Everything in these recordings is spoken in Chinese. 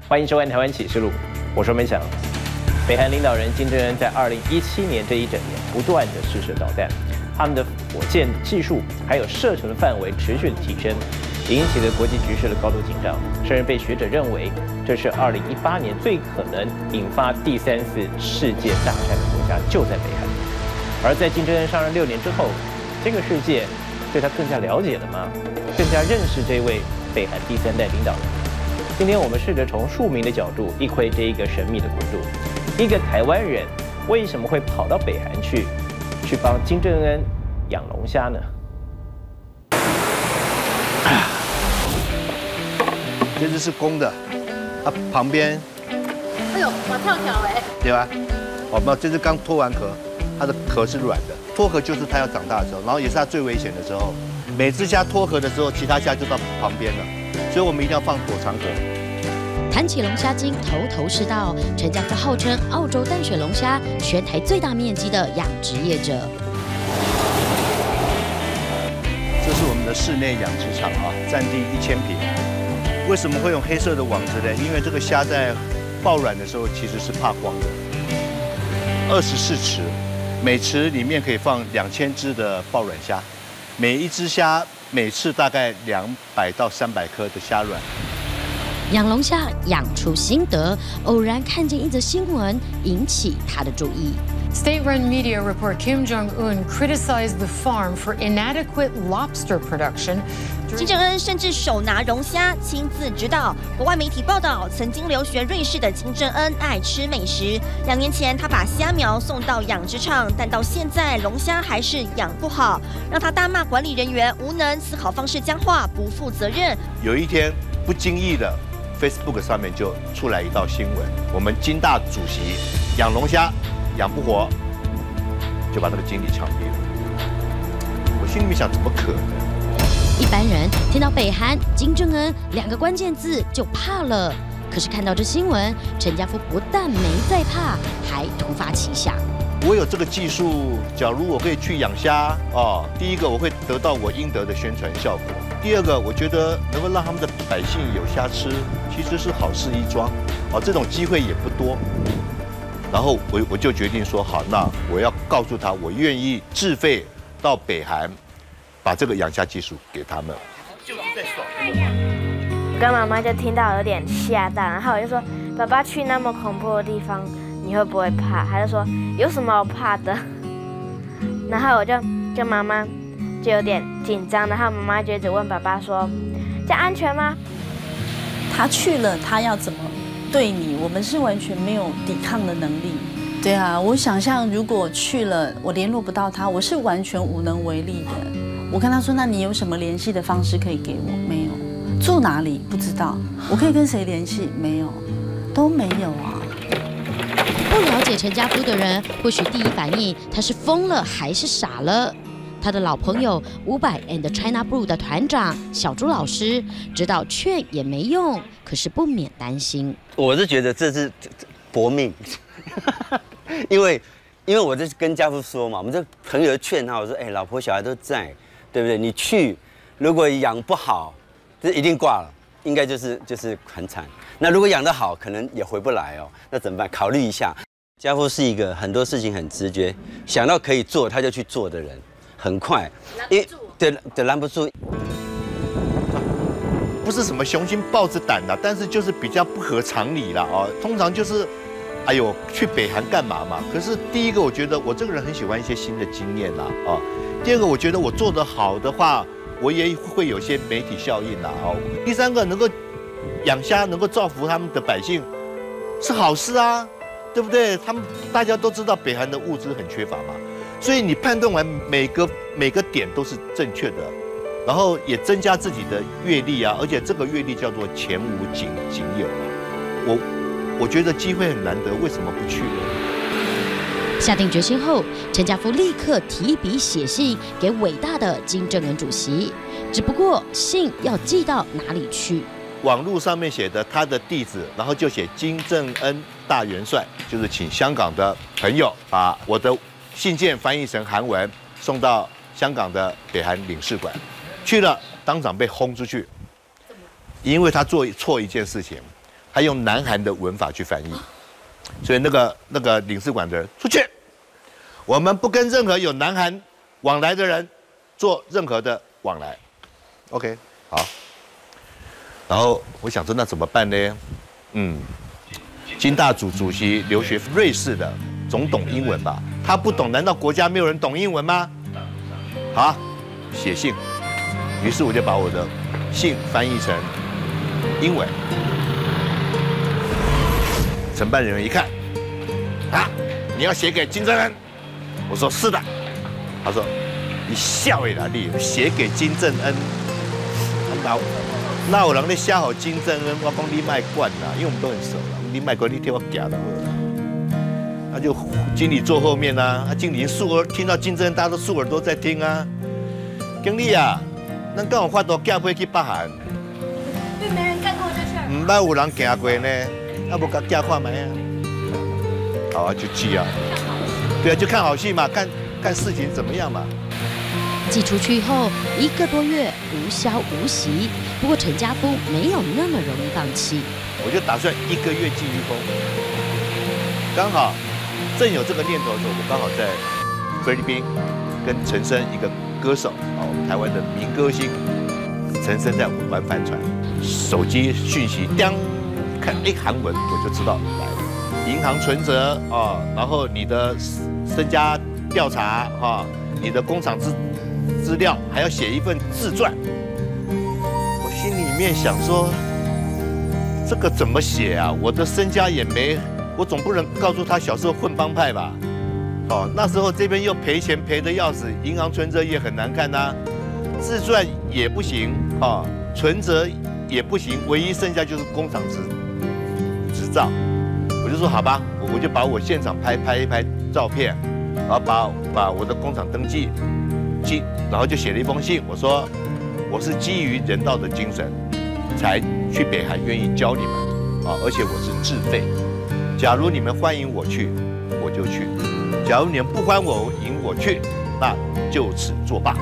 欢迎收看《台湾启示录》，我是文祥。北韩领导人金正恩在2017年这一整年不断的试射导弹，他们的火箭技术还有射程范围持续的提升，引起了国际局势的高度紧张，甚至被学者认为这是2018年最可能引发第3次世界大战的国家就在北韩。而在金正恩上任6年之后，这个世界对他更加了解了吗？更加认识这位北韩第3代领导人？今天我们试着从庶民的角度一窥这一个神秘的国度。一个台湾人为什么会跑到北韩去帮金正恩养龙虾呢？ 这只是公的，它旁边， 哎呦，马跳跳哎， 对吧？哦，没有，这只刚脱完壳，它的壳是软的。脱壳就是它要长大的时候，然后也是它最危险的时候。每只虾脱壳的时候，其他虾就到旁边了，所以我们一定要放躲藏壳。 谈起龙虾精，头头是道。陈家富号称澳洲淡水龙虾全台最大面积的养殖业者。 这是我们的室内养殖场啊，占地1000平。为什么会用黑色的网子呢？因为这个虾在抱卵的时候其实是怕光的。24池，每池里面可以放2000只的抱卵虾，每一只虾每次大概200到300颗的虾卵。 养龙虾养出心得，偶然看见一则新闻，引起他的注意。 State-run media report Kim Jong-un criticized the farm for inadequate lobster production. 金正恩甚至手拿龙虾亲自指导。国外媒体报道，曾经留学瑞士的金正恩爱吃美食。2年前，他把虾苗送到养殖场，但到现在龙虾还是养不好，让他大骂管理人员无能，思考方式僵化，不负责任。 有一天不经意的 Facebook 上面就出来一道新闻，我们金大主席养龙虾养不活，就把那个经理枪毙了。我心里面想，怎么可能？ 一般人听到北韩金正恩2个关键字就怕了，可是看到这新闻，陈家富不但没再怕，还突发奇想。 我有这个技术，假如我可以去养虾哦，第一个我会得到我应得的宣传效果。第二个，我觉得能够让他们的百姓有虾吃，其实是好事一桩，哦，这种机会也不多。然后我就决定说，好，那我要告诉他，我愿意自费到北韩，把这个养虾技术给他们。 跟妈妈就听到有点吓到，然后我就说，爸爸去那么恐怖的地方，你会不会怕？他就说有什么好怕的？然后我就跟妈妈就有点紧张，然后妈妈就一直问爸爸说：“这安全吗？” 他去了，他要怎么对你？我们是完全没有抵抗的能力。对啊，我想象如果去了，我联络不到他，我是完全无能为力的。我跟他说：“那你有什么联系的方式可以给我？”没有。住哪里？不知道。我可以跟谁联系？没有，都没有啊。 不了解陈家富的人，或许第一反应他是疯了还是傻了。他的老朋友500 and China Blue 的团长小朱老师知道劝也没用，可是不免担心。 我是觉得这是搏命，因为我在跟家父说嘛，我们这朋友劝他，我说，老婆小孩都在，对不对？你去，如果养不好，这一定挂了，应该就是很惨。那如果养得好，可能也回不来哦，那怎么办？考虑一下。家父是一个很多事情很直觉，想到可以做他就去做的人。很快，对，拦不住， 不是什么雄心豹子胆的，但是就是比较不合常理啦哦。通常就是，哎呦，去北韩干嘛嘛？可是第一个，我觉得我这个人很喜欢一些新的经验啦哦。第二个，我觉得我做得好的话，我也会有些媒体效应啦哦。第三个，能够养虾，能够造福他们的百姓，是好事啊，对不对？大家都知道北韩的物资很缺乏嘛。所以你判断完每个点都是正确的，然后也增加自己的阅历啊，而且这个阅历叫做前无仅有啊。我觉得机会很难得，为什么不去呢？ 下定决心后，陈家富立刻提笔写信给伟大的金正恩主席，只不过信要寄到哪里去？ 网络上面写的他的地址，然后就写金正恩大元帅，就是请香港的朋友把我的信件翻译成韩文，送到香港的北韩领事馆，去了当场被轰出去，因为他做错一件事情， 他用南韩的文法去翻译，所以那个领事馆的人出去，我们不跟任何有南韩往来的人做任何的往来。OK， 好。然后我想说，那怎么办呢？金大主席留学瑞士的，总懂英文吧？他不懂，难道国家没有人懂英文吗？好，写信。于是我就把我的信翻译成英文。承办人员一看，啊，你要写给金正恩？我说是的。他说，你笑啦，你写给金正恩？那有人在写好金正恩，我讲你卖惯啦，因为我们都很熟了，你卖惯你替我夹的。他就经理坐后面啊，经理听到金正恩，大家都竖耳朵在听啊。经理啊，咱刚有法度寄飞去北韩， 并没人干过这事儿。 唔捌有人行过呢，要不甲寄看卖啊？好啊，就寄啊。对啊，就看好戏嘛，看事情怎么样嘛。 寄出去后1个多月无消无息，不过陈家夫没有那么容易放弃。 我就打算1个月寄一封，刚好正有这个念头的时候，我刚好在菲律宾跟陈升一个歌手我们台湾的民歌星陈升在玩帆船，手机讯息叮看韩文我就知道来了，银行存折然后你的身家调查你的工厂资料，还要写一份自传。我心里面想说，这个怎么写啊？我的身家也没，我总不能告诉他小时候混帮派吧？那时候这边又赔钱赔得要死，银行存折也很难看呐，自传也不行存折也不行，唯一剩下就是工厂执照。我就说好吧，我就把我现场拍一拍照片，然后把我的工厂登记。然后就写了一封信，我说我是基于人道的精神才去北韩，愿意教你们而且我是自费。假如你们欢迎我去，我就去；假如你们不欢迎我去，那就此作罢。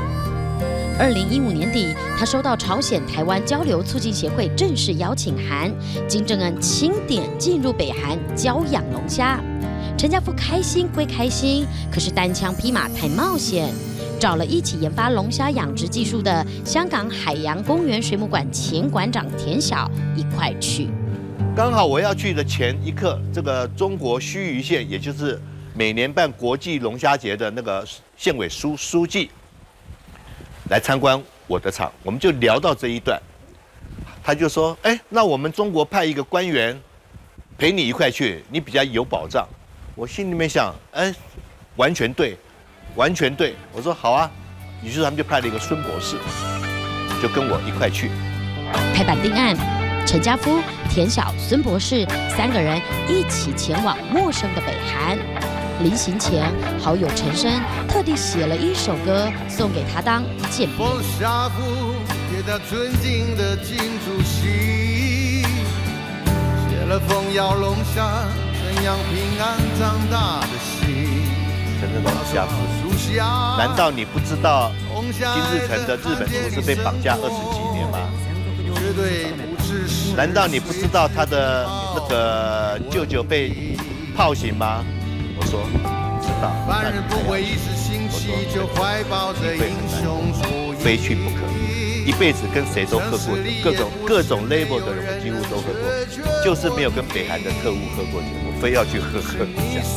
2015年底，他收到朝鲜台湾交流促进协会正式邀请函，金正恩钦点进入北韩教养龙虾。陈家夫开心归开心，可是单枪匹马太冒险。找了一起研发龙虾养殖技术的香港海洋公园水母馆前馆长田晓一块去。 刚好我要去的前一刻，这个中国盱眙县，也就是每年办国际龙虾节的那个县委书记来参观我的厂，我们就聊到这一段，他就说：“那我们中国派一个官员陪你一块去，你比较有保障。”我心里面想：“完全对。”完全对，我说好啊，于是他们就派了一个孙博士，就跟我一块去。 拍板定案，陈家夫、田晓、孙博士3个人一起前往陌生的北韩。临行前，好友陈升特地写了一首歌送给他当见面。 风沙夫给他尊敬的金主席，写了封要龙虾怎样平安长大的信。 陈正龙家父，难道你不知道金日成的日本厨师被绑架20几年吗？难道你不知道他的那个舅舅被炮刑吗？我说知道。那你这样，我说机会很难，非去不可。一辈子跟谁都喝过酒，各种 label 的人我几乎都喝过，就是没有跟北韩的特务喝过酒，我非要去喝一下。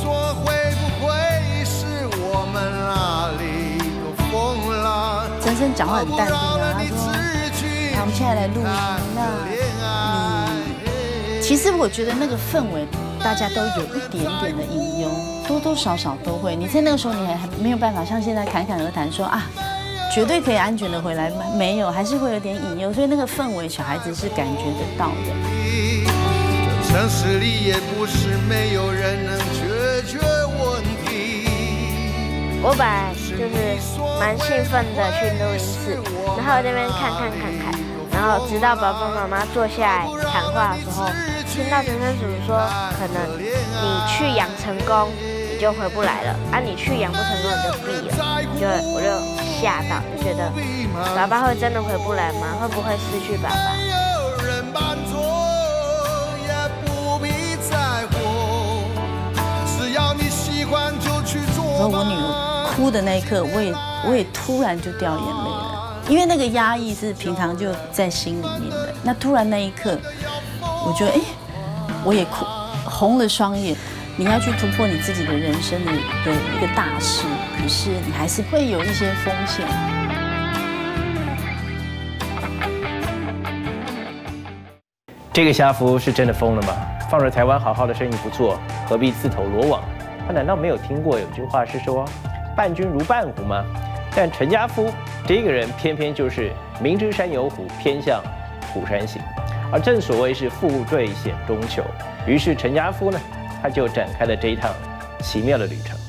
陈升讲话很淡定啊，他说：“好，我们现在来录音。那你其实我觉得那个氛围，大家都有一点点的隐忧，多多少少都会。你在那个时候，你还没有办法像现在侃侃而谈说啊，绝对可以安全的回来，没有，还是会有点隐忧。所以那个氛围，小孩子是感觉得到的。 城市里也不是没有人能解决问题。 我本来就是蛮兴奋的去录音室，然后这边看，然后直到爸爸妈妈坐下来谈话的时候，听到陈升叔叔说，可能你去养成功，你就回不来了啊，你去养不成功你就毙了，我就吓到，就觉得爸爸会真的回不来吗？会不会失去爸爸？ 时候我女儿哭的那一刻，我也突然就掉眼泪了，因为那个压抑是平常就在心里面的。那突然那一刻，我觉得我也哭红了双眼。你要去突破你自己的人生的一个大事，可是你还是会有一些风险。 这个虾夫是真的疯了吗？放着台湾好好的生意不做，何必自投罗网？他难道没有听过有句话是说“伴君如伴虎”吗？但陈家夫这个人偏偏就是明知山有虎，偏向虎山行。而正所谓是富贵险中求，于是陈家夫呢，他就展开了这一趟奇妙的旅程。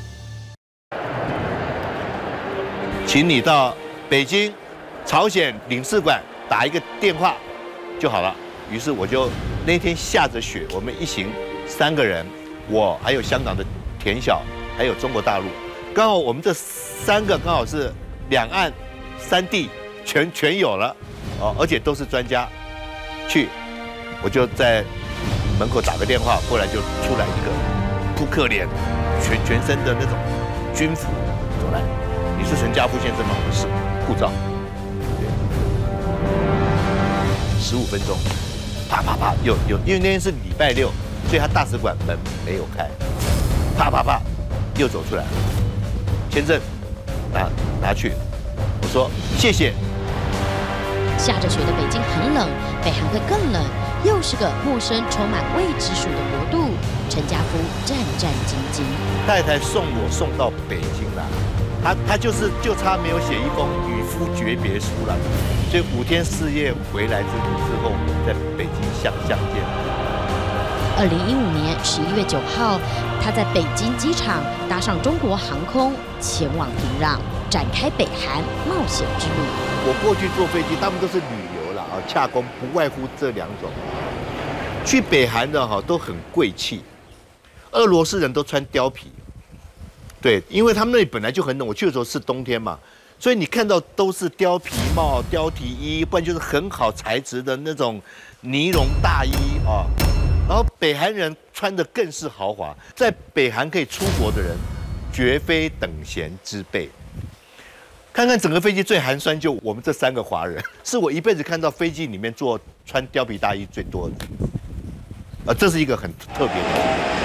请你到北京朝鲜领事馆打一个电话就好了。于是我就那天下着雪，我们一行3个人，我还有香港的田晓，还有中国大陆，刚好我们这3个刚好是两岸3地全有了哦，而且都是专家。去，我就在门口打个电话，过来就出来一个扑克脸，全身的那种军服走来，你是陈家夫先生吗？我是，护照。15分钟，啪啪啪，有，因为那天是礼拜6，所以他大使馆门没有开，啪啪啪，又走出来了，签证拿去，我说谢谢。 下着雪的北京很冷，北韩会更冷，又是个陌生、充满未知数的国度。陈家夫战战兢兢。 太太送我送到北京了，他就差没有写一封与夫诀别书了，所以5天4夜回来之后，我们在北京相见。 2015年11月9号，他在北京机场搭上中国航空，前往平壤，展开北韩冒险之旅。 我过去坐飞机，他们都是旅游了啊，洽公不外乎这2种。去北韩的哈都很贵气，俄罗斯人都穿貂皮，对，因为他们那里本来就很冷，我去的时候是冬天嘛，所以你看到都是貂皮帽、貂皮衣，不然就是很好材质的那种呢绒大衣啊。然后北韩人穿的更是豪华，在北韩可以出国的人，绝非等闲之辈。看看整个飞机最寒酸，就我们这3个华人，是我一辈子看到飞机里面穿貂皮大衣最多的，这是一个很特别的。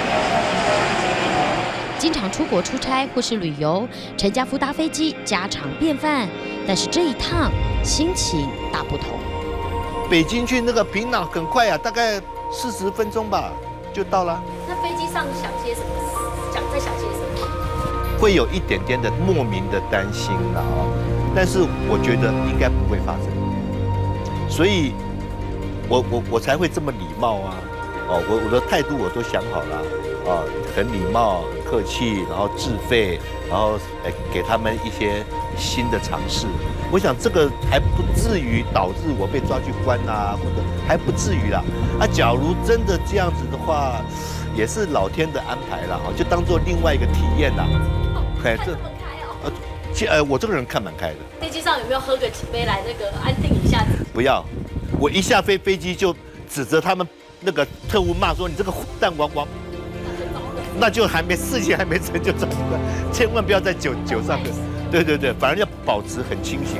经常出国出差或是旅游，陈家夫搭飞机家常便饭，但是这一趟心情大不同。 北京去那个平壤很快啊，大概40分钟吧就到了。 那飞机上想些什么？在想些什么？ 会有一点点的莫名的担心了啊，但是我觉得应该不会发生，所以我才会这么礼貌啊，我的态度我都想好了啊，很礼貌、很客气，然后自费，然后给他们一些新的尝试。我想这个还不至于导致我被抓去关啊，或者还不至于啦。假如真的这样子的话，也是老天的安排啦，就当做另外一个体验啦。 看这么开哦。 我这个人看蛮开的。 飞机上有没有喝个几杯来那个安定一下子？ 不要，我一下飞机就指责他们那个特务骂说你这个混蛋王，那就事情还没成就走了，千万不要在酒上的。对，反而要保持很清醒。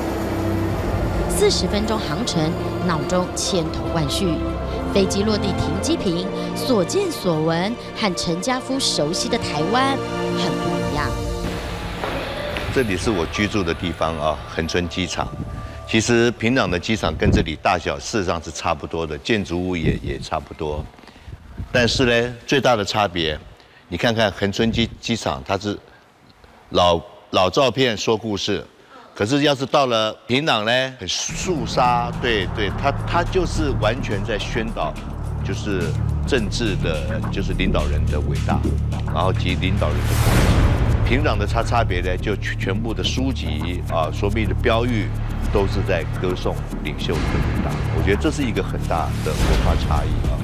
40分钟航程，脑中千头万绪。飞机落地停机坪，所见所闻和陈家夫熟悉的台湾很不一样。 这里是我居住的地方啊，恒春机场。其实平壤的机场跟这里大小事实上是差不多的，建筑物也差不多。但是呢，最大的差别，你看看恒春机场，它是老照片说故事。可是要是到了平壤呢，很肃杀，对，他就是完全在宣导，就是政治的，就是领导人的伟大，然后及领导人的功绩。平壤的差别呢，就全部的书籍啊，所谓的标语，都是在歌颂领袖的伟大。我觉得这是一个很大的文化差异啊。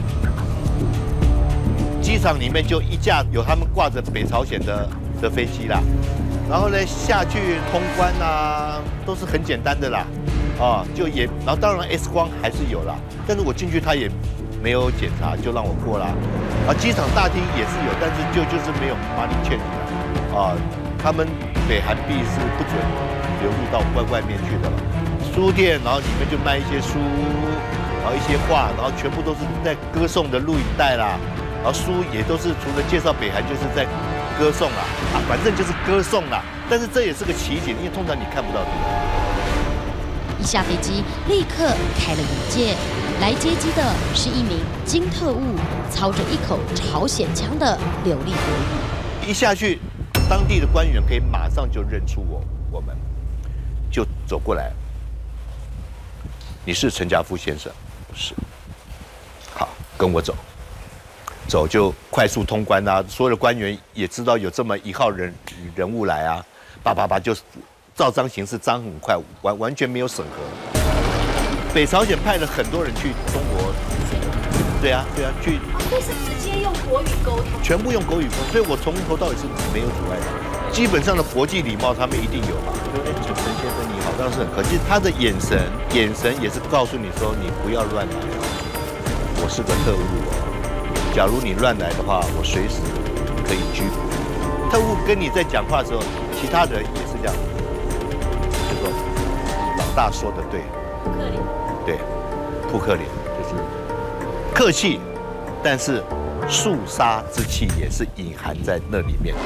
机场里面就一架有他们挂着北朝鲜的飞机啦。然后呢，下去通关啊，都是很简单的啦，然后当然 X 光还是有啦，但是我进去他也没有检查，就让我过啦。机场大厅也是有，但是就是没有money change啦， 啊，他们北韩币是不准流入到外面去的了。书店，然后里面就卖一些书，然后一些画，然后全部都是在歌颂的录影带啦，然后书也都是除了介绍北韩，就是在歌颂啦，反正就是歌颂啦。但是这也是个奇景，因为通常你看不到这个。 一下飞机，立刻开了眼界。来接机的是一名金特务，操着一口朝鲜腔的流利国语。 一下去，当地的官员可以马上就认出我们，就走过来。你是陈家富先生？是。好，跟我走。走就快速通关啊！所有的官员也知道有这么一号人物来啊，叭就照章行事，章很快，完全没有审核。北朝鲜派了很多人去中国，对啊，去。 所以是直接用国语沟通， 全部用国语沟通，所以我从头到尾是没有阻碍的。基本上的国际礼貌他们一定有嘛。就陈先生你好，当然是很客气。他的眼神也是告诉你说你不要乱来，我是个特务哦。假如你乱来的话，我随时可以拘捕。特务跟你在讲话的时候，其他人也是这样，就说老大说的对。 扑克脸， 对，扑克脸就是客气，但是肃杀之气也是隐含在那里面。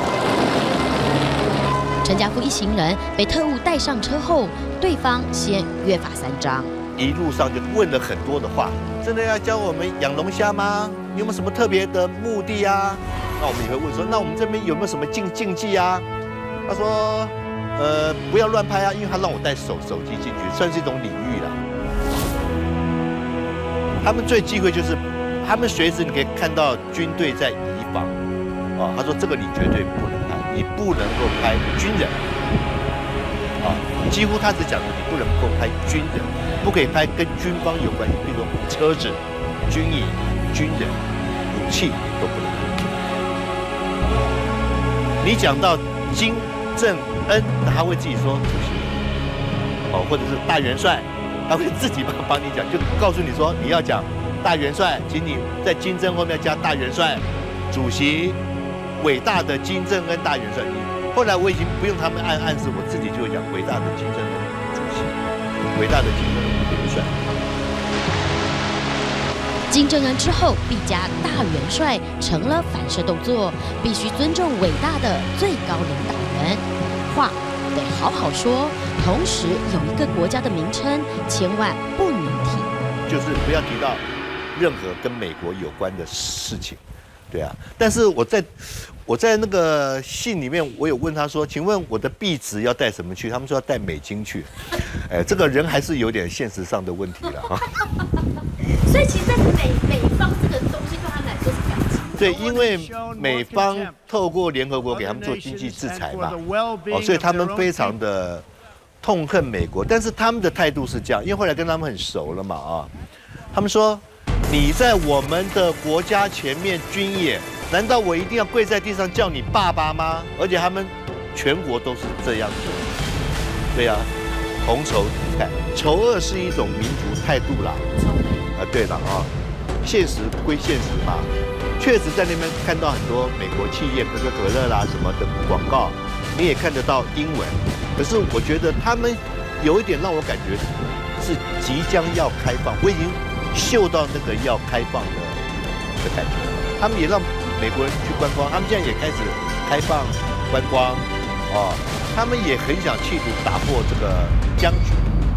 陈家富一行人被特务带上车后，对方先约法三章， 一路上就问了很多的话，真的要教我们养龙虾吗？你有没有什么特别的目的啊？那我们也会问说，那我们这边有没有什么禁忌啊？他说。不要乱拍啊，因为他让我带手机进去，算是一种礼遇啦。他们最忌讳就是，他们随时你可以看到军队在移防，啊，他说这个你绝对不能拍，你不能够拍军人，啊，几乎他只讲的你不能够拍军人，不可以拍跟军方有关系，比如说车子、军营、军人、武器都不能拍。你讲到金正恩，他会自己说主席，哦，或者是大元帅，他会自己帮你讲，就告诉你说你要讲大元帅，请你在金正后面加大元帅，主席，伟大的金正恩大元帅。后来我已经不用他们暗示，我自己就会讲伟大的金正恩主席，伟大的金正恩元帅。 金正恩之后必加大元帅，成了反射动作，必须尊重伟大的最高领导人。话得好好说，同时有一个国家的名称千万不能提， 就是不要提到任何跟美国有关的事情，对啊。但是我在那个信里面，我有问他说，请问我的币值要带什么去？他们说要带美金去，这个人还是有点现实上的问题了哈。 所以其实在美方这个东西对他们来说是感情。 对，因为美方透过联合国给他们做经济制裁嘛，所以他们非常的痛恨美国。但是他们的态度是这样，因为后来跟他们很熟了嘛啊，他们说你在我们的国家前面军演，难道我一定要跪在地上叫你爸爸吗？而且他们全国都是这样子，对啊，同仇敌忾，仇恶是一种民族态度啦。对了啊，现实归现实嘛，确实在那边看到很多美国企业可口可乐啦什么的广告，你也看得到英文。可是我觉得他们有一点让我感觉是即将要开放，我已经嗅到那个要开放的感觉。他们也让美国人去观光，他们现在也开始开放观光，哦，他们也很想企图打破这个僵局。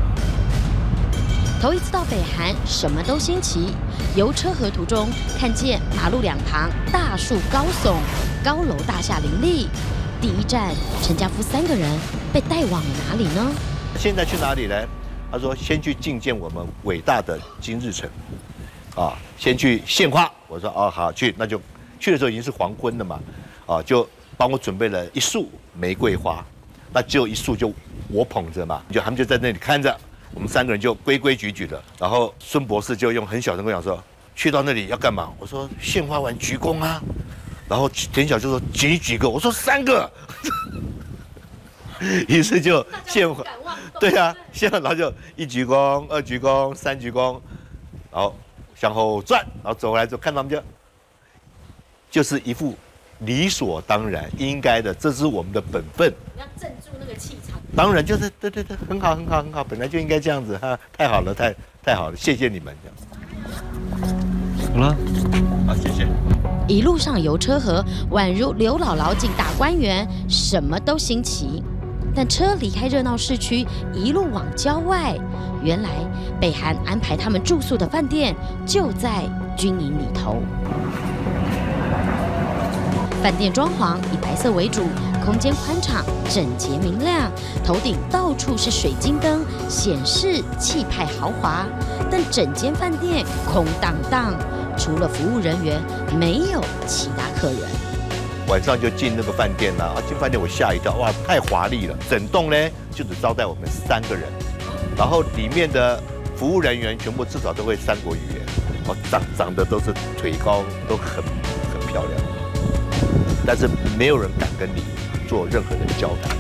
头一次到北韩，什么都新奇。游车河途中，看见马路两旁大树高耸，高楼大厦林立。第一站，陈家夫3个人被带往哪里呢？ 现在去哪里呢？他说先去觐见我们伟大的金日成，啊，先去献花。我说哦好去，那就去的时候已经是黄昏了嘛，啊，就帮我准备了一束玫瑰花，那只有一束就我捧着嘛，他们就在那里看着。我们3个人就规规矩矩的，然后孙博士就用很小声跟我讲说，去到那里要干嘛？我说献花完鞠躬啊，然后田小就说举几个，我说3个，于是就献花，对啊，献完然后就1鞠躬、2鞠躬、3鞠躬，然后向后转，然后走回来之后看他们就是一副理所当然，应该的，这是我们的本分。 你要镇住那个气场。 当然就是对，很好，本来就应该这样子哈，太好了，太好了，谢谢你们。 好了， 好，谢谢。 一路上游车河，宛如刘姥姥进大观园，什么都新奇。但车离开热闹市区，一路往郊外，原来北韩安排他们住宿的饭店就在军营里头。饭店装潢以白色为主，空间宽敞、整洁明亮，头顶到处是水晶灯，显示气派豪华。但整间饭店空荡荡，除了服务人员，没有其他客人。 晚上就进那个饭店啦，进饭店我吓一跳，哇，太华丽了！整栋呢就只招待我们3个人，然后里面的服务人员全部至少都会3国语言，长得都是腿高，都很漂亮，但是没有人敢跟你做任何的交谈。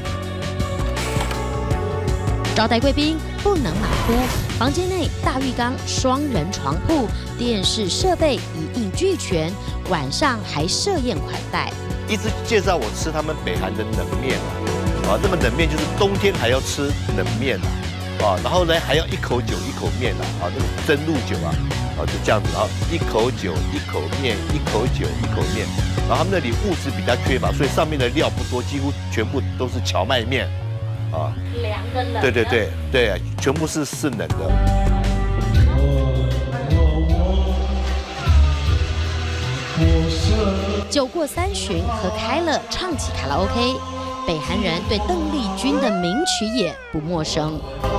招待贵宾不能马虎，房间内大浴缸、双人床铺、电视设备一应俱全，晚上还设宴款待。 一直介绍我吃他们北韩的冷面啊，那么冷面就是冬天还要吃冷面啊，然后呢还要一口酒一口面啊，那个蒸露酒啊，就这样子，然后一口酒一口面，一口酒一口面，然后他们那里物质比较缺乏，所以上面的料不多，几乎全部都是荞麦面啊， 凉的冷。 对，全部是冷的。 酒过3巡，喝开了，唱起卡拉 OK。北韩人对邓丽君的名曲也不陌生。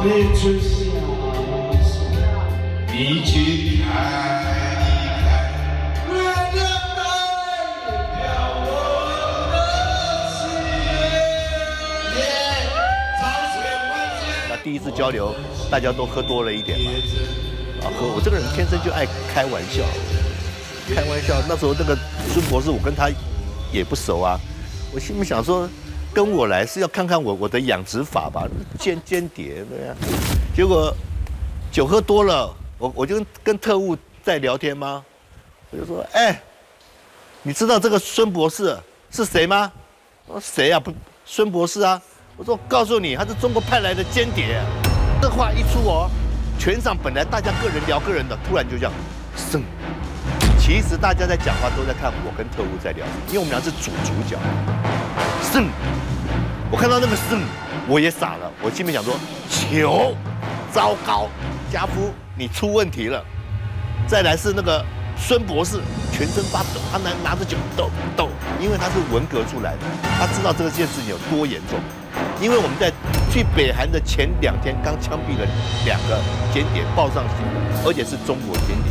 那第一次交流，大家都喝多了一点嘛，我这个人天生就爱开玩笑。那时候那个孙博士，我跟他也不熟啊，我心里想说，跟我来是要看看我的养殖法吧，间谍对呀。结果酒喝多了，我就跟特务在聊天吗？我就说，你知道这个孙博士是谁吗？我说谁呀？不，孙博士啊。我说我告诉你，他是中国派来的间谍。这话一出哦，全场本来大家个人聊个人的，突然就这样，声。其实大家在讲话都在看我跟特务在聊，因为我们俩是主角。胜，我看到那个胜，我也傻了，我心里想说，球，糟糕，家夫你出问题了。再来是那个孙博士，全身发抖，他拿着酒抖，因为他是文革出来的，他知道这件事情有多严重。因为我们在去北韩的前2天刚枪毙了2个间谍，报上新闻，而且是中国间谍。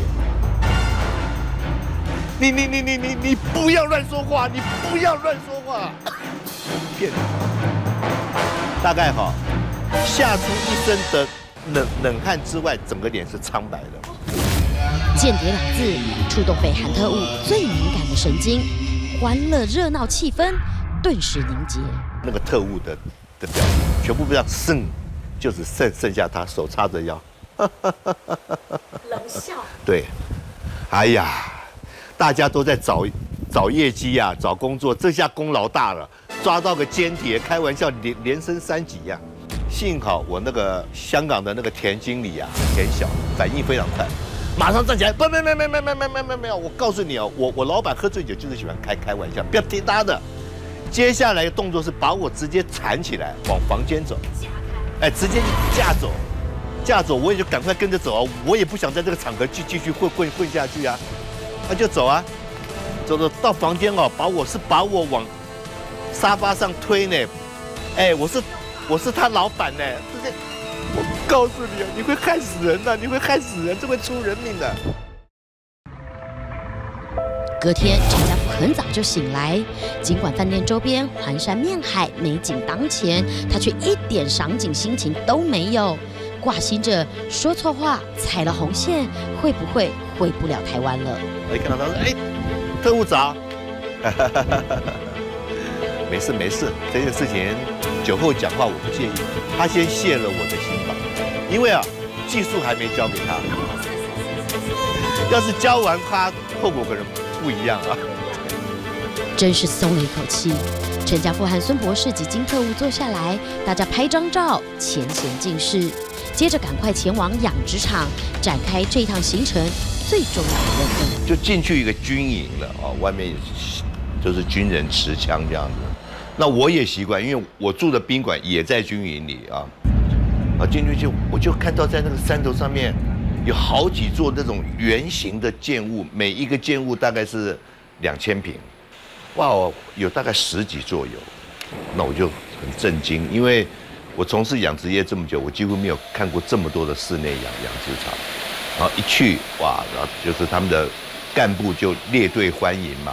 你不要乱说话，你不要乱说话，骗人！大概吓出一身的冷汗之外，整个脸是苍白的。 间谍2字触动北韩特务最敏感的神经，欢乐热闹气氛顿时凝结。 那个特务的表情全部这样剩，就只剩下他手叉着腰， 冷笑。 对，哎呀。大家都在找业绩啊，找工作，这下功劳大了，抓到个间谍，开玩笑连升3级呀！幸好我那个香港的那个田经理啊，田小反应非常快，马上站起来，没有，我告诉你哦，我老板喝醉酒就是喜欢开玩笑，不要听他的。接下来的动作是把我直接缠起来往房间走，直接架走，我也就赶快跟着走啊，我也不想在这个场合继续混下去啊。他就走啊，走到房间哦，把我往沙发上推呢，我是他老板呢，这些我告诉你啊，你会害死人的，你会害死人，这会出人命的。 隔天，陈家福很早就醒来，尽管饭店周边环山面海，美景当前，他却一点赏景心情都没有。挂心着说错话踩了红线，会不会回不了台湾了？ 我一看到他说：“特务早。”没事，这件事情酒后讲话我不介意。他先泄了我的心防，因为技术还没交给他。要是交完他，后果可能不一样啊。 真是松了一口气。陈家富和孙博士及金特务坐下来，大家拍张照，前嫌尽释。接着赶快前往养殖场，展开这一趟行程最重要的任务。 就进去一个军营了啊，外面就是军人持枪这样子。那我也习惯，因为我住的宾馆也在军营里啊。进去我就看到在那个山头上面有好几座那种圆形的建物，每一个建物大概是2000平，哇，有大概10几座有。那我就很震惊，因为我从事养殖业这么久，我几乎没有看过这么多的室内养殖场。然后一去，哇，然后就是他们的干部就列队欢迎嘛。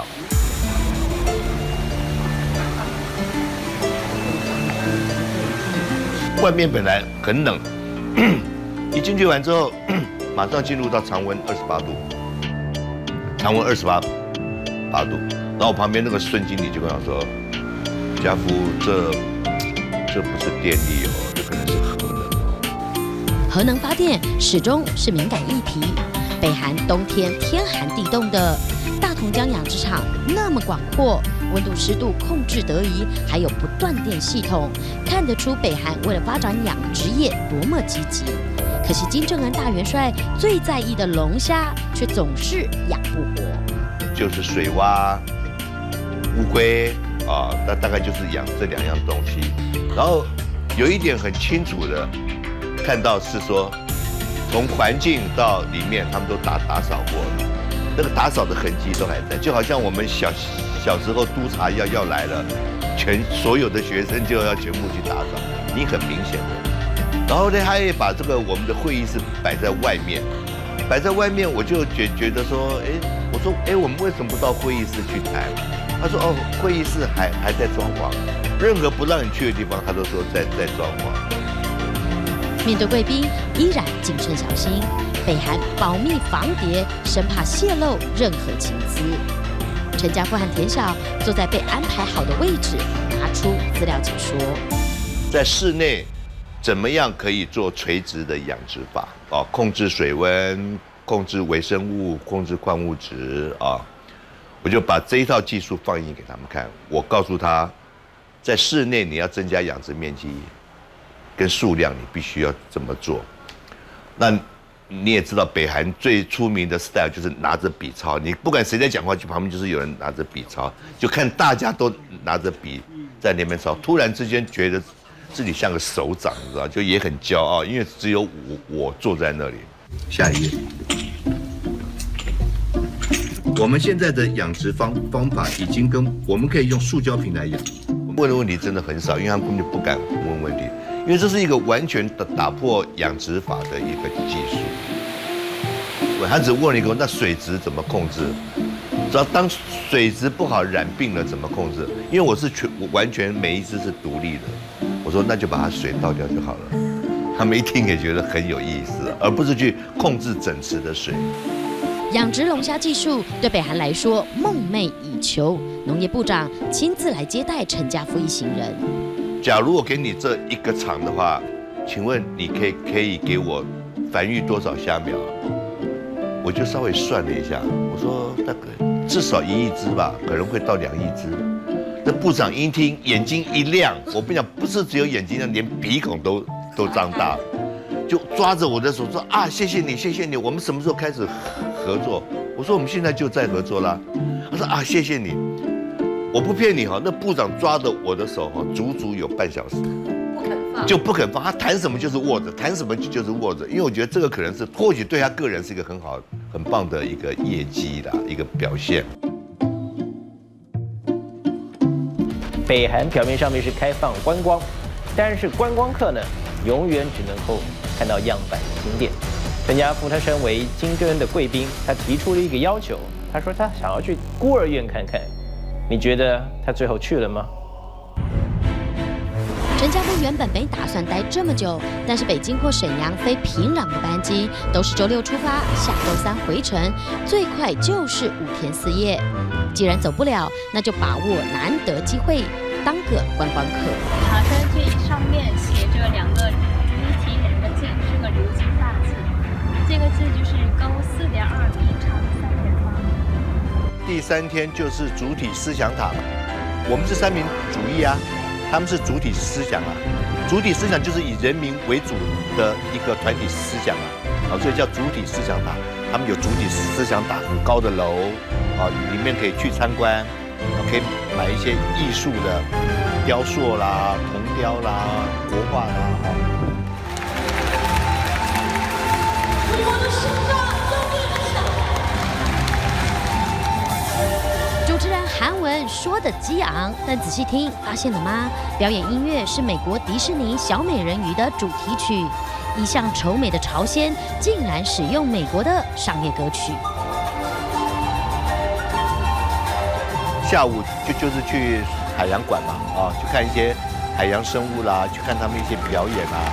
外面本来很冷，一进去完之后，马上进入到常温28度，常温28度。然后我旁边那个孙经理就跟我说：“家福，这不是电力哦，这可能是核能哦。” 核能发电始终是敏感议题。北韩冬天天寒地冻的，大同江养殖场那么广阔，温度湿度控制得宜，还有不断电系统，看得出北韩为了发展养殖业多么积极。可惜金正恩大元帅最在意的龙虾，却总是养不活。 就是水蛙、乌龟啊，大概就是养这2样东西。然后有一点很清楚的看到是说，从环境到里面他们都打扫过了，那个打扫的痕迹都还在，就好像我们小时候督察要来了，所有的学生就要全部去打扫，你很明显的。然后呢，他也把这个我们的会议室摆在外面，我就觉得说，我说，我们为什么不到会议室去谈？他说，哦，会议室还在装潢，任何不让你去的地方，他都说在装潢。 面对贵宾，依然谨慎小心，北韩保密防谍，生怕泄露任何情资。陈家富和田晓坐在被安排好的位置，拿出资料解说。 在室内，怎么样可以做垂直的养殖法？控制水温，控制微生物，控制矿物质啊。我就把这一套技术放映给他们看。我告诉他，在室内你要增加养殖面积跟数量，你必须要这么做。那你也知道，北韩最出名的 style 就是拿着笔抄，你不管谁在讲话，就旁边就是有人拿着笔抄，就看大家都拿着笔在那边抄。突然之间觉得自己像个首长，你知道，就也很骄傲，因为只有我坐在那里。下一页，我们现在的养殖方法已经跟我们可以用塑胶瓶来养。问的问题真的很少，因为他们根本就不敢问问题。因为这是一个完全打破养殖法的一个技术。他只问了一个，那水质怎么控制？只要当水质不好染病了怎么控制？因为我完全每一只是独立的，我说那就把它水倒掉就好了。他们一听也觉得很有意思，而不是去控制整池的水。 养殖龙虾技术对北韩来说梦寐以求，农业部长亲自来接待陈家富一行人。 假如我给你这一个场的话，请问你可以给我繁育多少虾苗？我就稍微算了一下，我说大概至少1亿只吧，可能会到2亿只。那部长一听，眼睛一亮，我跟你讲，不是只有眼睛亮，连鼻孔都张大，就抓着我的手说啊，谢谢你，谢谢你，我们什么时候开始合作？我说我们现在就在合作啦。他说啊，谢谢你。我不骗你哈，那部长抓着我的手哈，足足有半小时，就不肯放。他谈什么就是握着，谈什么就是握着。因为我觉得这个可能是或许对他个人是一个很好、很棒的一个业绩啦，一个表现。 北韩表面上面是开放观光，但是观光客呢，永远只能够看到样板景点。陈家富他身为金正恩的贵宾，他提出了一个要求，他说他想要去孤儿院看看。你觉得他最后去了吗？ 陈家富原本没打算待这么久，但是北京或沈阳飞平壤的班机都是周6出发，下周3回程，最快就是5天4夜。既然走不了，那就把握难得机会，当个观光客。 好像这上面写着2个一体2个字，是个鎏金大字，这个字就是高4.2米，长3.8米。 第第3天就是主体思想塔嘛。我们是三民主义啊，他们是主体思想啊。主体思想就是以人民为主的一个团体思想啊，所以叫主体思想塔。他们有主体思想塔，很高的楼啊，里面可以去参观，可以买一些艺术的雕塑啦、铜雕啦、国画啦， 主持人韩文说的激昂，但仔细听，发现了吗？表演音乐是美国迪士尼小美人鱼的主题曲。一向丑美的朝鲜竟然使用美国的商业歌曲。 下午就是去海洋馆嘛，啊，去看一些海洋生物啦，去看他们一些表演啊。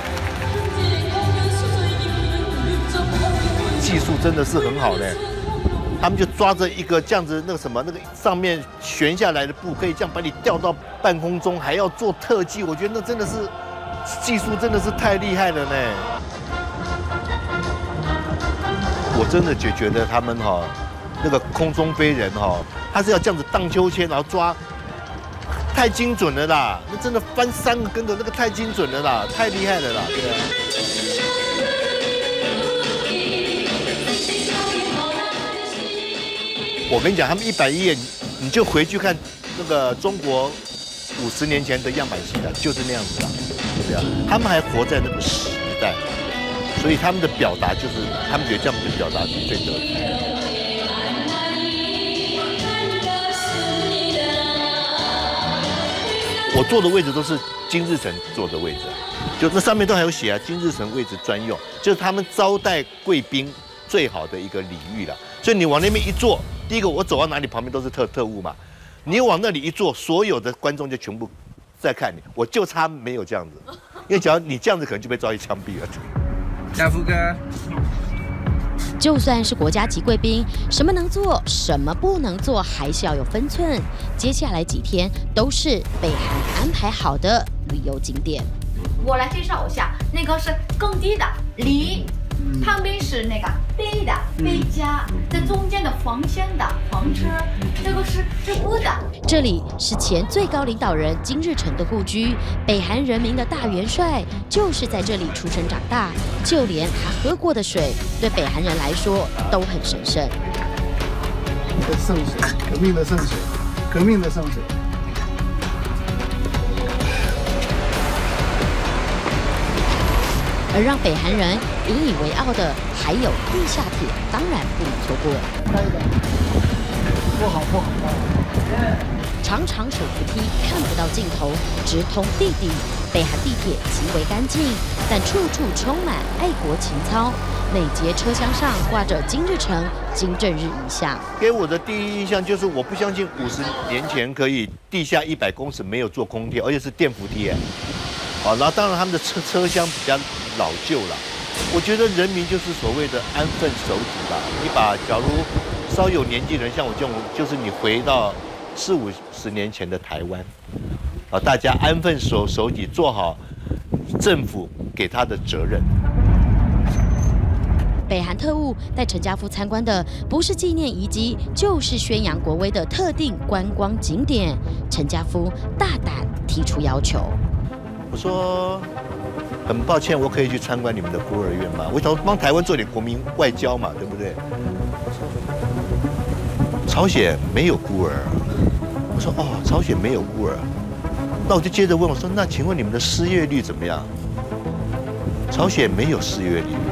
技术真的是很好呢，他们就抓着一个这样子那个上面悬下来的布，可以这样把你吊到半空中，还要做特技，我觉得那真的是。技术真的是太厉害了呢！我真的觉得他们那个空中飞人他是要这样子荡秋千，然后抓，太精准了啦！那真的翻3个跟头，那个太精准了啦，太厉害了啦！对啊。我跟你讲，他们110页，你就回去看那个中国50年前的样板戏的，就是那样子的。对啊，他们还活在那个时代，所以他们的表达就是他们觉得这样的表达是最得体。我坐的位置都是金日成坐的位置，就那上面都还有写啊，金日成位置专用，就是他们招待贵宾最好的一个礼遇了。所以你往那边一坐，第一个我走到哪里旁边都是特务嘛，你往那里一坐，所有的观众就全部。在看你，我就差没有这样子，因为只要你这样子，可能就被抓去枪毙了。 家福哥， 就算是国家级贵宾，什么能做，什么不能做，还是要有分寸。接下来几天都是北韩安排好的旅游景点。 我来介绍一下，那个是更低的梨，旁边是那个北的北家，在中间的黄线的黄车，这个是乌的。 这里是前最高领导人金日成的故居，北韩人民的大元帅就是在这里出生长大，就连他喝过的水，对北韩人来说都很神圣。 圣水，革命的圣水，革命的圣水。 而让北韩人引以为傲的，还有地下铁，当然不能错过。 不好。 长长手扶梯看不到尽头，直通地底。北韩地铁极为干净，但处处充满爱国情操。每节车厢上挂着金日成、金正日遗像。 给我的第一印象就是，我不相信50年前可以地下100公尺没有做空调，而且是电扶梯。然后当然他们的车厢比较老旧了。我觉得人民就是所谓的安分守己吧。假如稍有年纪的人像我这种，就是你回到40-50年前的台湾，大家安分守己，做好政府给他的责任。 北韩特务带陈家夫参观的不是纪念遗迹，就是宣扬国威的特定观光景点。陈家夫大胆提出要求。 我说，很抱歉，我可以去参观你们的孤儿院吗？我想帮台湾做点国民外交嘛，对不对？朝鲜没有孤儿。我说朝鲜没有孤儿。那我就接着问我说，那请问你们的失业率怎么样？朝鲜没有失业率。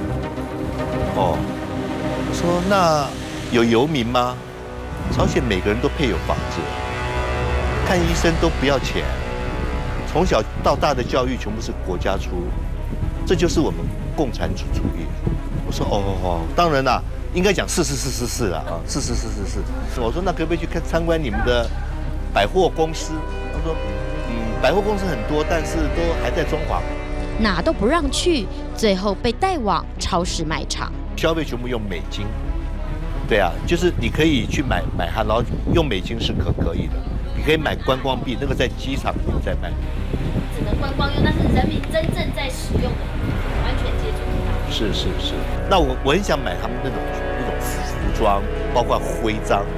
我说那有游民吗？朝鲜每个人都配有房子，看医生都不要钱。从小到大的教育全部是国家出，这就是我们共产主义。我说当然啦，应该讲是啦是。我说那可不可以去参观你们的百货公司？他说百货公司很多，但是都还在装潢， 哪都不让去，最后被带往超市卖场， 消费全部用美金。对啊，就是你可以去买它，然后用美金是可以的。你可以买观光币，那个在机场有在卖。 只能观光用，但是人民真正在使用的，完全接触不到。 是。那我很想买他们那种服装，包括徽章，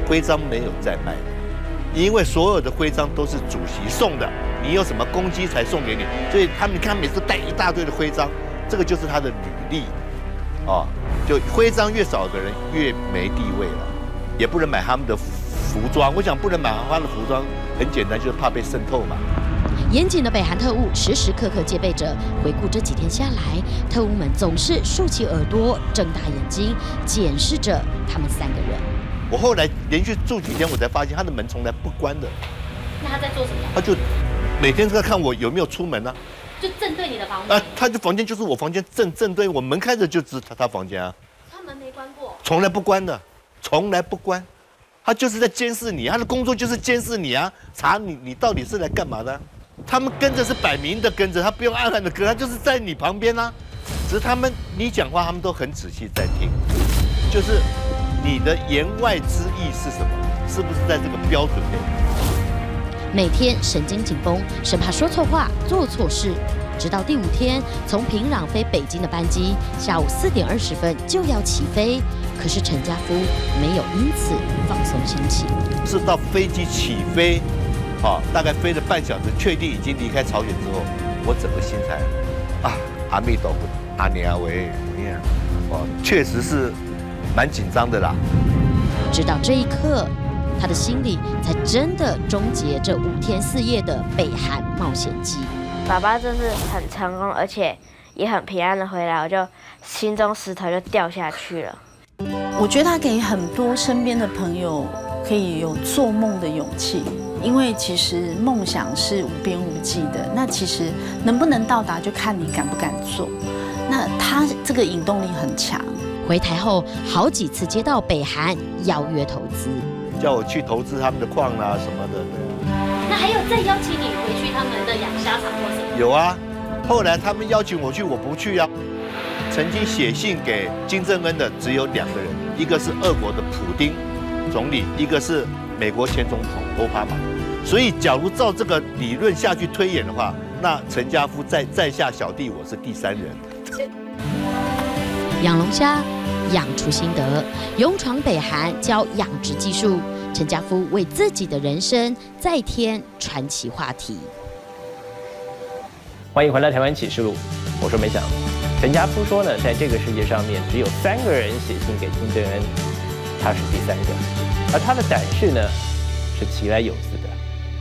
徽章没有在卖的，因为所有的徽章都是主席送的，你有什么功绩才送给你，所以他们你看每次带一大堆的徽章，这个就是他的履历，啊，就徽章越少的人越没地位了，也不能买他们的服装。我想不能买他的服装，很简单，就是怕被渗透嘛。 严谨的北韩特务时时刻刻戒备着。回顾这几天下来，特务们总是竖起耳朵，睁大眼睛，检视着他们3个人。 我后来连续住几天，我才发现他的门从来不关的。 那他在做什么？ 他就每天在看我有没有出门啊。 就正对你的房间。 他的房间就是我房间正对我门开着就是他房间啊。 他门没关过。 从来不关的，从来不关。他就是在监视你，他的工作就是监视你啊，查你到底是来干嘛的。他们跟着是摆明的跟着，他不用暗暗的跟，他就是在你旁边啊。只是你讲话，他们都很仔细在听，就是你的言外之意是什么，是不是在这个标准内？ 每天神经紧绷，生怕说错话、做错事。直到第5天，从平壤飞北京的班机，下午4点20分就要起飞。可是陈家夫没有因此放松心情， 是到飞机起飞。大概飞了半小时，确定已经离开朝鲜之后，我整个心才阿弥陀佛，阿尼阿维，确实是蛮紧张的啦。 直到这一刻，他的心里才真的终结这5天4夜的北韩冒险记。 爸爸这是很成功，而且也很平安的回来，我就心中石头就掉下去了。 我觉得他给很多身边的朋友可以有做梦的勇气。因为其实梦想是无边无际的，那其实能不能到达就看你敢不敢做。那他这个引动力很强。 回台后好几次接到北韩邀约投资， 叫我去投资他们的矿啊什么的。 那还有再邀请你回去他们的养虾场或什么？ 有啊，后来他们邀请我去，我不去啊。曾经写信给金正恩的只有2个人，一个是俄国的普丁总理，一个是美国前总统奥巴马。所以，假如照这个理论下去推演的话，那陈家夫在下小弟，我是第3人。 养龙虾，养出心得，勇闯北韩教养殖技术。陈家夫为自己的人生再添传奇话题。 欢迎回来《台湾启示录》，我说没想，陈家夫说呢，在这个世界上面只有3个人写信给金正恩，他是第3个，而他的胆识呢是其来有自的。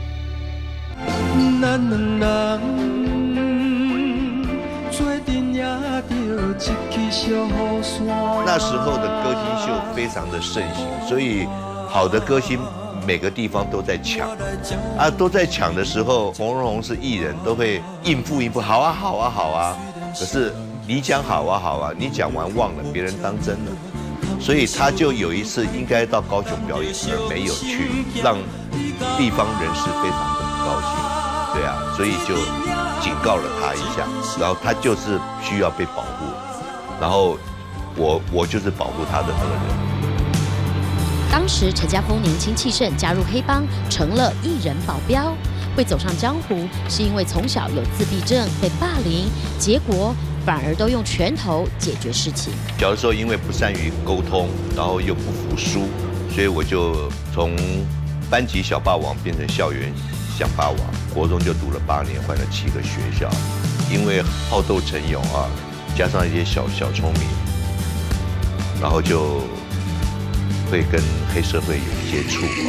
那时候的歌星秀非常的盛行，所以好的歌星每个地方都在抢啊，都在抢的时候，洪荣宏是艺人，都会应付，好啊好啊好啊。可是你讲好啊好啊，你讲完忘了，别人当真了，所以他就有一次应该到高雄表演，而没有去，让地方人士非常的不高兴。对啊，所以就警告了他一下，然后他就是需要被保护，然后我就是保护他的那个人。 当时陈家夫年轻气盛，加入黑帮，成了艺人保镖。会走上江湖，是因为从小有自闭症，被霸凌，结果反而都用拳头解决事情。 小的时候因为不善于沟通，然后又不服输，所以我就从班级小霸王变成校园小霸王。国中就读了8年，换了7个学校，因为好斗成勇啊，加上一些小聪明，然后就会跟黑社会有接触啊。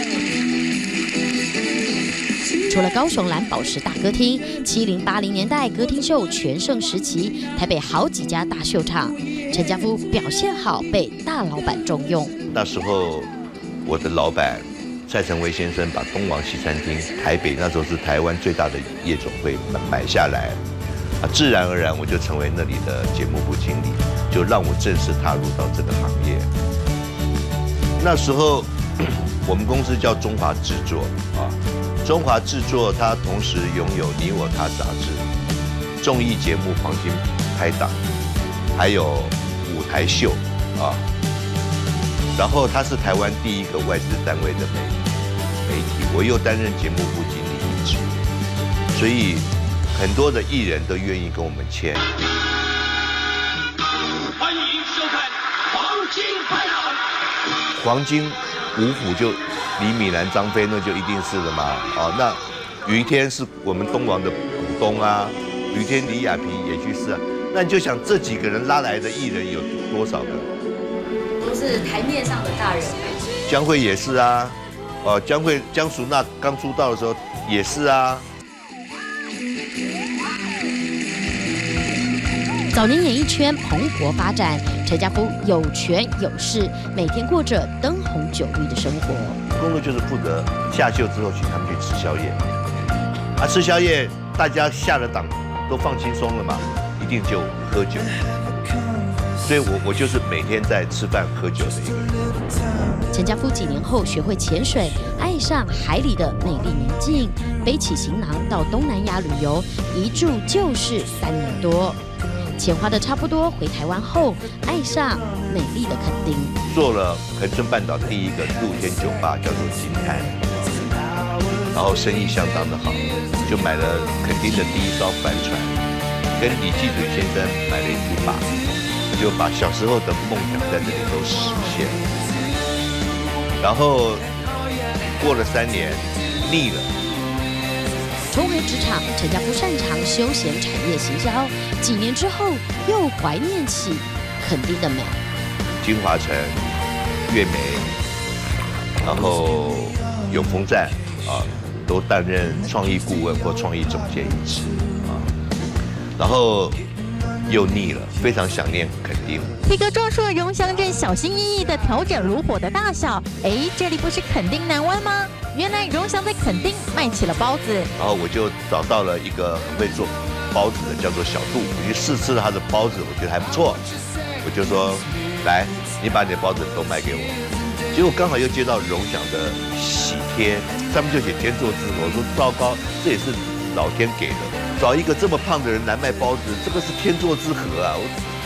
除了高雄蓝宝石大歌厅，70、80年代歌厅秀全盛时期，台北好几家大秀场，陈家夫表现好，被大老板重用。 那时候我的老板蔡成威先生把东王西餐厅，台北那时候是台湾最大的夜总会买下来，自然而然我就成为那里的节目部经理，就让我正式踏入到这个行业。那时候我们公司叫中华制作啊，中华制作它同时拥有你我他杂志、综艺节目黄金拍档，还有舞台秀啊。然后它是台湾第一个外资单位的媒体，我又担任节目部经理一职，所以很多的艺人都愿意跟我们签。 欢迎收看《黄金拍档》。 黄金五虎就李米兰、张飞，那就一定是的嘛。哦，那于天是我们东王的股东啊，于天、李亚平也去世啊。那你就想这几个人拉来的艺人有多少个？ 都是台面上的大人。 江蕙也是啊，江淑娜刚出道的时候也是啊。 早年演艺圈蓬勃发展，陈家夫有权有势，每天过着灯红酒绿的生活。 工作就是负责下秀之后请他们去吃宵夜，啊，吃宵夜大家下了档都放轻松了嘛，一定就喝酒。所以我就是每天在吃饭喝酒的一个人。 陈家夫几年后学会潜水，爱上海里的美丽宁静，背起行囊到东南亚旅游，一住就是3年多。钱花的差不多，回台湾后爱上美丽的垦丁， 做了恒春半岛第一个露天酒吧，叫做金滩，然后生意相当的好，就买了垦丁的第一艘帆船，跟李济准先生买了一匹马，就把小时候的梦想在这里都实现。然后过了3年，腻了。 重回职场，陈家夫擅长休闲产业行销。几年之后，又怀念起垦丁的美。 金华城、月梅，然后永丰站啊，都担任创意顾问或创意总监一职啊。然后又腻了，非常想念垦丁。 一个壮硕的荣祥镇小心翼翼地调整炉火的大小，这里不是垦丁南湾吗？原来荣祥在垦丁卖起了包子。 然后我就找到了一个很会做包子的，叫做小杜。我去试吃了他的包子，我觉得还不错。我就说，来，你把你的包子都卖给我。结果刚好又接到荣祥的喜帖，上面就写天作之合。我说糟糕，这也是老天给的，找一个这么胖的人来卖包子，这个是天作之合啊！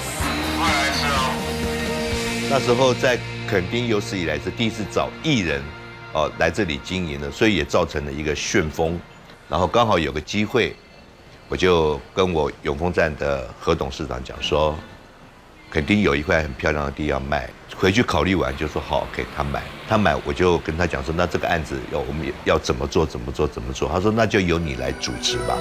那时候在垦丁有史以来是第一次找艺人来这里经营的，所以也造成了一个旋风。然后刚好有个机会，我就跟我永丰站的何董事长讲说，垦丁有一块很漂亮的地要卖。回去考虑完就说好，给他买。他买我就跟他讲说，那这个案子我们要怎么做？他说那就由你来主持吧。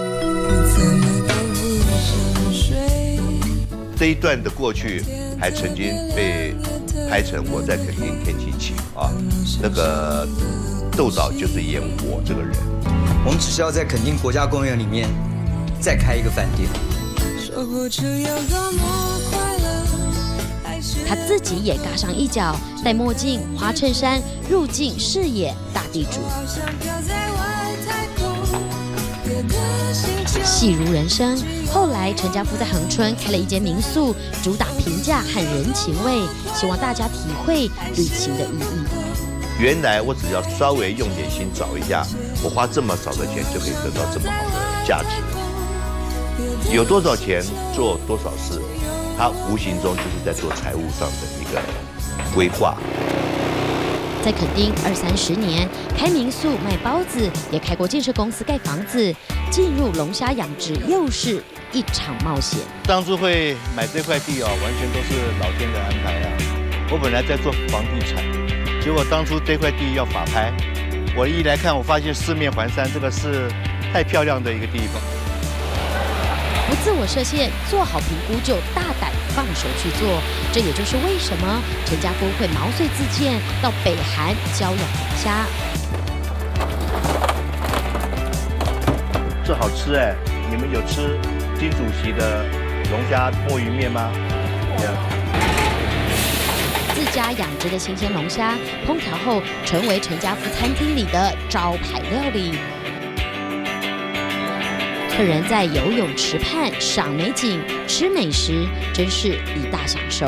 这一段的过去还曾经被拍成我在垦丁天气晴啊，那个窦导就是演我这个人。 我们只是要在垦丁国家公园里面再开一个饭店。 他自己也嘎上一脚，戴墨镜、花衬衫，入境视野大地主。戏如人生。后来陈家夫在恒春开了一间民宿，主打平价和人情味，希望大家体会旅行的意义。 原来我只要稍微用点心找一下，我花这么少的钱就可以得到这么好的价值。有多少钱做多少事，它无形中就是在做财务上的一个规划。 在垦丁20-30年，开民宿卖包子，也开过建设公司盖房子。进入龙虾养殖又是一场冒险。 当初会买这块地完全都是老天的安排啊！我本来在做房地产，结果当初这块地要法拍，我一来看，我发现四面环山，这个是太漂亮的一个地方。 不自我设限，做好评估就大胆放手去做。这也就是为什么陈家夫会毛遂自荐到北韩教养龙虾。 这好吃哎！你们有吃金主席的龙虾墨鱼面吗？ 自家养殖的新鲜龙虾，烹调后成为陈家夫餐厅里的招牌料理。客人在游泳池畔赏美景、吃美食，真是一大享受。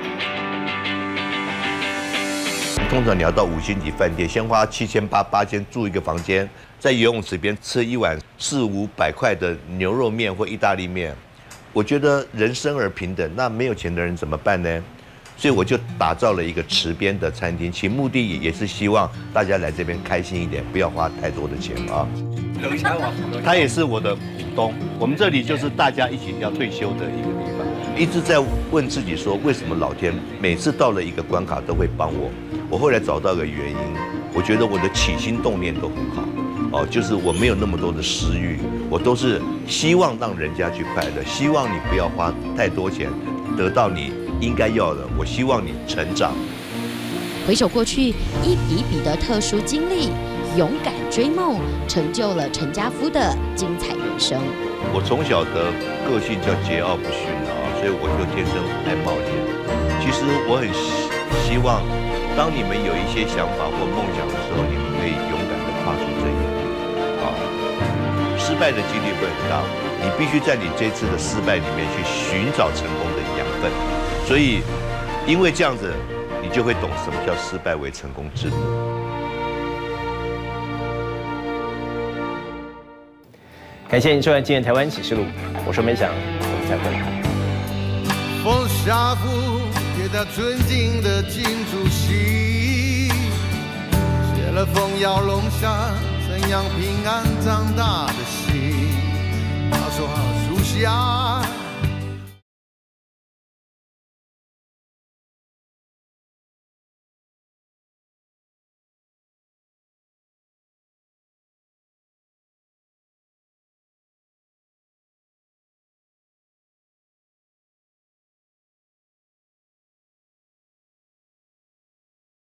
通常你要到5星级饭店，先花7800、8000住一个房间，在游泳池边吃一碗400-500块的牛肉面或意大利面。我觉得人生而平等，那没有钱的人怎么办呢？所以我就打造了一个池边的餐厅，其目的也是希望大家来这边开心一点，不要花太多的钱啊。 龙虾王， 他也是我的股东。我们这里就是大家一起要退休的一个地方。一直在问自己说，为什么老天每次到了一个关卡都会帮我？我后来找到个原因，我觉得我的起心动念都很好。哦，就是我没有那么多的私欲，我都是希望让人家去快乐，希望你不要花太多钱，得到你应该要的。我希望你成长。 回首过去一笔笔的特殊经历，勇敢追梦，成就了陈家夫的精彩人生。 我从小的个性叫桀骜不驯啊，所以我就天生爱冒险。其实我很希望，当你们有一些想法或梦想的时候，你们可以勇敢地跨出这一步。失败的几率会很大，你必须在你这次的失败里面去寻找成功的养分。所以，因为这样子，你就会懂什么叫失败为成功之母。 感谢您收看今天《台湾启示录》，我是梅翔，我们再会。 风沙夫给他尊敬的金主席，写了凤摇龙虾怎样平安长大的心。他说：“属下